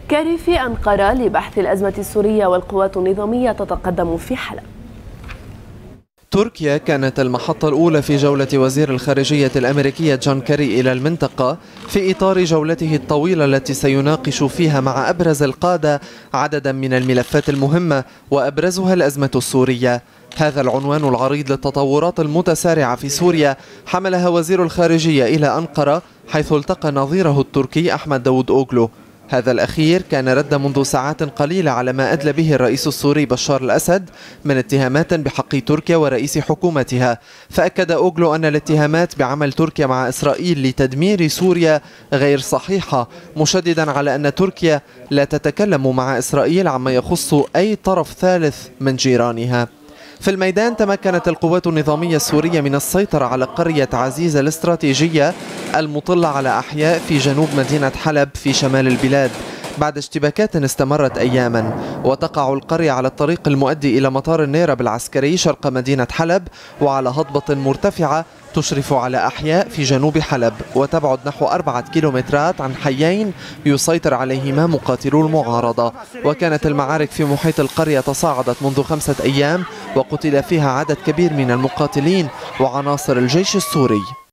كارفي أنقرة لبحث الأزمة السورية والقوات النظامية تتقدم في حلب. تركيا كانت المحطة الأولى في جولة وزير الخارجية الأمريكية جون كيري إلى المنطقة في إطار جولته الطويلة التي سيناقش فيها مع أبرز القادة عددا من الملفات المهمة وأبرزها الأزمة السورية. هذا العنوان العريض للتطورات المتسارعة في سوريا حملها وزير الخارجية إلى أنقرة، حيث التقى نظيره التركي أحمد داوودوغلو. هذا الأخير كان رد منذ ساعات قليلة على ما أدلى به الرئيس السوري بشار الأسد من اتهامات بحق تركيا ورئيس حكومتها، فأكد أوغلو أن الاتهامات بعمل تركيا مع إسرائيل لتدمير سوريا غير صحيحة، مشددا على أن تركيا لا تتكلم مع إسرائيل عما يخص أي طرف ثالث من جيرانها. في الميدان تمكنت القوات النظامية السورية من السيطرة على قرية عزيزة الاستراتيجية المطلة على أحياء في جنوب مدينة حلب في شمال البلاد بعد اشتباكات استمرت أياما. وتقع القرية على الطريق المؤدي إلى مطار النيرب العسكري شرق مدينة حلب، وعلى هضبة مرتفعة تشرف على أحياء في جنوب حلب، وتبعد نحو 4 كيلومترات عن حيين يسيطر عليهما مقاتلو المعارضة. وكانت المعارك في محيط القرية تصاعدت منذ 5 أيام، وقتل فيها عدد كبير من المقاتلين وعناصر الجيش السوري.